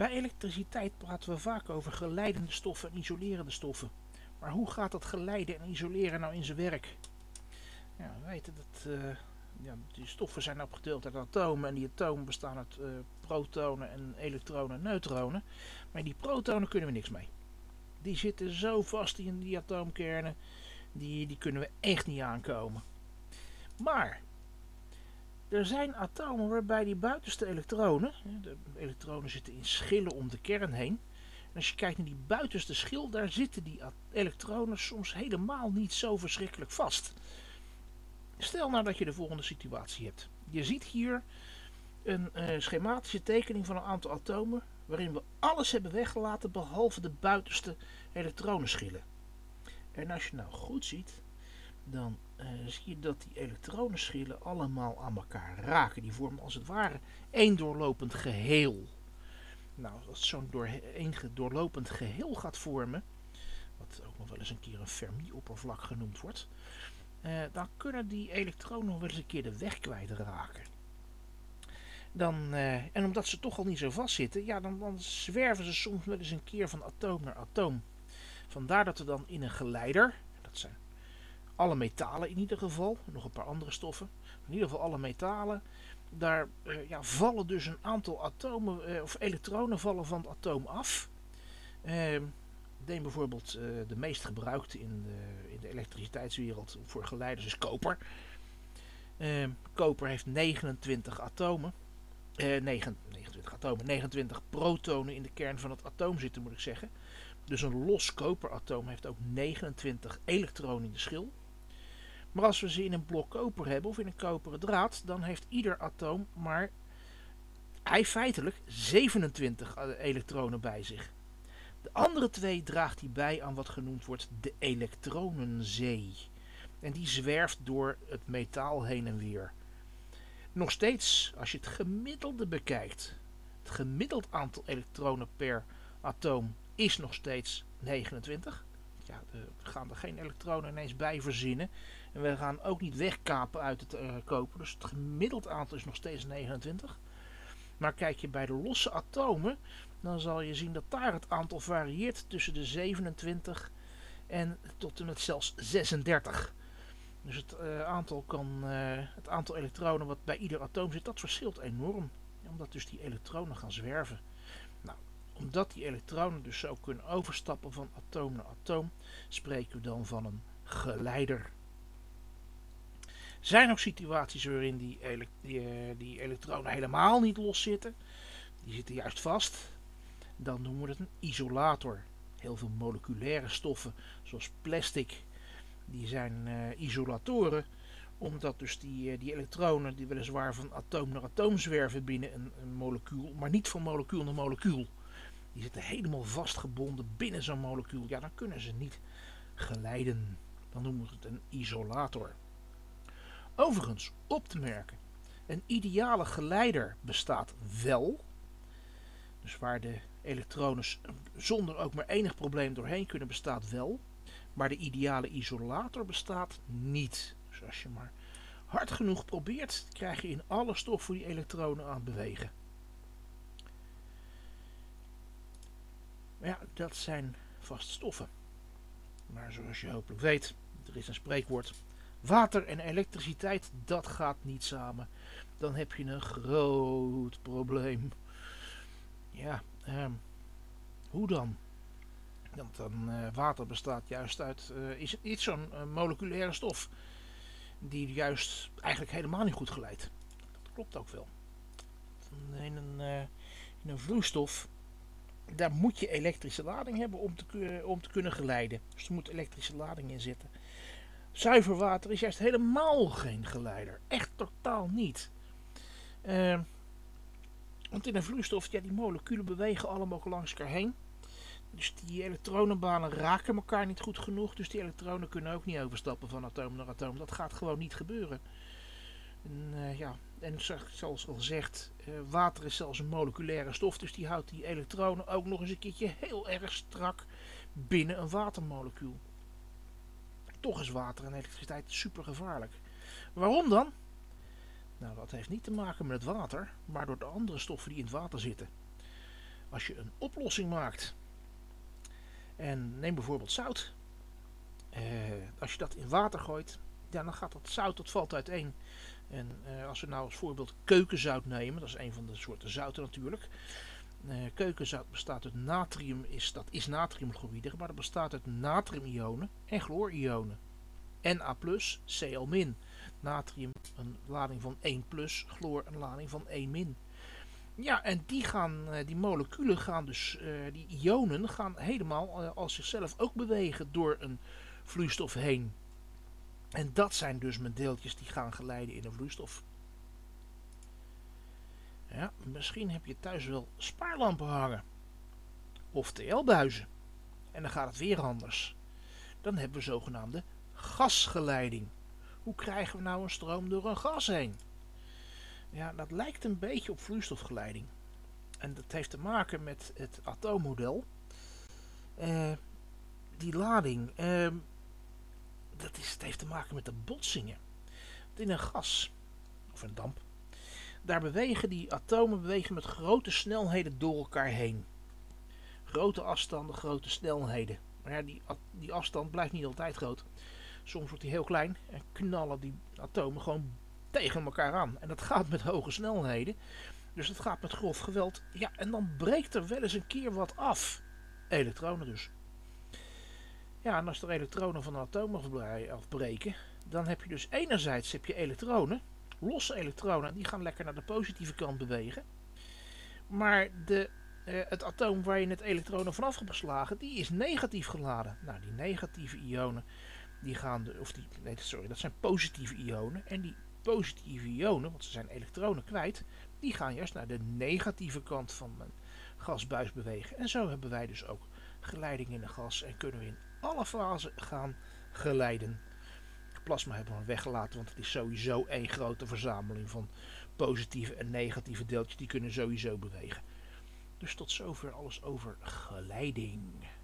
Bij elektriciteit praten we vaak over geleidende stoffen en isolerende stoffen. Maar hoe gaat dat geleiden en isoleren nou in zijn werk? Ja, we weten dat die stoffen zijn opgedeeld uit atomen en die atomen bestaan uit protonen en elektronen en neutronen. Maar die protonen kunnen we niks mee. Die zitten zo vast in die atoomkernen, die kunnen we echt niet aankomen. Maar er zijn atomen waarbij die buitenste elektronen, de elektronen zitten in schillen om de kern heen. En als je kijkt naar die buitenste schil, daar zitten die elektronen soms helemaal niet zo verschrikkelijk vast. Stel nou dat je de volgende situatie hebt. Je ziet hier een schematische tekening van een aantal atomen, waarin we alles hebben weggelaten behalve de buitenste elektronenschillen. En als je nou goed ziet, dan zie je dat die elektronenschillen allemaal aan elkaar raken. Die vormen als het ware één doorlopend geheel. Nou, als zo'n doorlopend geheel gaat vormen, wat ook nog wel eens een keer een Fermi-oppervlak genoemd wordt, dan kunnen die elektronen nog wel eens een keer de weg kwijtraken. En omdat ze toch al niet zo vast zitten, ja, dan zwerven ze soms wel eens een keer van atoom naar atoom. Vandaar dat we dan in een geleider, dat zijn alle metalen in ieder geval, nog een paar andere stoffen, in ieder geval alle metalen, daar vallen dus een aantal atomen of elektronen vallen van het atoom af. Neem bijvoorbeeld de meest gebruikte in de elektriciteitswereld voor geleiders is koper. Koper heeft 29 atomen. 29 protonen in de kern van het atoom zitten, moet ik zeggen. Dus een los koperatoom heeft ook 29 elektronen in de schil. Maar als we ze in een blok koper hebben of in een koperen draad, dan heeft ieder atoom maar feitelijk 27 elektronen bij zich. De andere twee draagt hij bij aan wat genoemd wordt de elektronenzee. En die zwerft door het metaal heen en weer. Nog steeds, als je het gemiddelde bekijkt, het gemiddeld aantal elektronen per atoom is nog steeds 29. Ja, we gaan er geen elektronen ineens bij verzinnen. En we gaan ook niet wegkapen uit het koper. Dus het gemiddeld aantal is nog steeds 29. Maar kijk je bij de losse atomen, dan zal je zien dat daar het aantal varieert tussen de 27 en tot en met zelfs 36. Dus het aantal elektronen wat bij ieder atoom zit, dat verschilt enorm. Omdat dus die elektronen gaan zwerven. Nou, omdat die elektronen dus zo kunnen overstappen van atoom naar atoom, spreken we dan van een geleider. Er zijn ook situaties waarin die elektronen helemaal niet los zitten. Die zitten juist vast. Dan noemen we het een isolator. Heel veel moleculaire stoffen, zoals plastic, die zijn isolatoren. Omdat dus die elektronen, die weliswaar van atoom naar atoom zwerven binnen een molecuul, maar niet van molecuul naar molecuul. Die zitten helemaal vastgebonden binnen zo'n molecuul. Ja, dan kunnen ze niet geleiden. Dan noemen we het een isolator. Overigens, op te merken, een ideale geleider bestaat wel. Dus waar de elektronen zonder ook maar enig probleem doorheen kunnen, bestaat wel. Maar de ideale isolator bestaat niet. Dus als je maar hard genoeg probeert, krijg je in alle stoffen die elektronen aan het bewegen. Maar ja, dat zijn vaste stoffen. Maar zoals je hopelijk weet, er is een spreekwoord. Water en elektriciteit, dat gaat niet samen. Dan heb je een groot probleem. Ja, hoe dan? Want water bestaat juist uit, is het niet zo'n moleculaire stof. Die juist eigenlijk helemaal niet goed geleidt. Dat klopt ook wel. In een vloeistof, daar moet je elektrische lading hebben om te kunnen geleiden. Dus er moet elektrische lading in zitten. Zuiver water is juist helemaal geen geleider. Echt totaal niet. Want in een vloeistof, ja, die moleculen bewegen allemaal langs elkaar heen. Dus die elektronenbanen raken elkaar niet goed genoeg. Dus die elektronen kunnen ook niet overstappen van atoom naar atoom. Dat gaat gewoon niet gebeuren. En zoals al gezegd, water is zelfs een moleculaire stof. Dus die houdt die elektronen ook nog eens een keertje heel erg strak binnen een watermolecuul. Toch is water en elektriciteit super gevaarlijk. Waarom dan? Nou, dat heeft niet te maken met het water, maar door de andere stoffen die in het water zitten. Als je een oplossing maakt en neem bijvoorbeeld zout. Als je dat in water gooit, ja, dan gaat dat zout, dat valt uiteen. En als we nou als voorbeeld keukenzout nemen, dat is een van de soorten zouten natuurlijk. Keukenzout bestaat uit natrium, dat is natriumchloride, maar dat bestaat uit natriumionen en chloorionen. Na+, Cl-. Natrium een lading van 1+, chloor een lading van 1-. Ja, en die moleculen gaan dus, die ionen gaan helemaal als zichzelf ook bewegen door een vloeistof heen. En dat zijn dus mijn deeltjes die gaan geleiden in een vloeistof. Ja, misschien heb je thuis wel spaarlampen hangen. Of TL-buizen. En dan gaat het weer anders. Dan hebben we zogenaamde gasgeleiding. Hoe krijgen we nou een stroom door een gas heen? Ja, dat lijkt een beetje op vloeistofgeleiding. En dat heeft te maken met het atoommodel. Die lading, het heeft te maken met de botsingen. In een gas, of een damp, daar bewegen die atomen met grote snelheden door elkaar heen. Grote afstanden, grote snelheden. Maar ja, die afstand blijft niet altijd groot. Soms wordt die heel klein en knallen die atomen gewoon tegen elkaar aan. En dat gaat met hoge snelheden. Dus dat gaat met grof geweld. Ja, en dan breekt er wel eens een keer wat af. Elektronen dus. Ja, en als er elektronen van een atoom afbreken, dan heb je dus enerzijds elektronen, losse elektronen, die gaan lekker naar de positieve kant bewegen. Maar het atoom waar je net elektronen vanaf hebt geslagen, die is negatief geladen. Nou, die negatieve ionen, dat zijn positieve ionen. En die positieve ionen, want ze zijn elektronen kwijt, die gaan juist naar de negatieve kant van een gasbuis bewegen. En zo hebben wij dus ook geleiding in een gas en kunnen we in alle fasen gaan geleiden. Plasma hebben we weggelaten, want het is sowieso één grote verzameling van positieve en negatieve deeltjes, die kunnen sowieso bewegen. Dus tot zover alles over geleiding.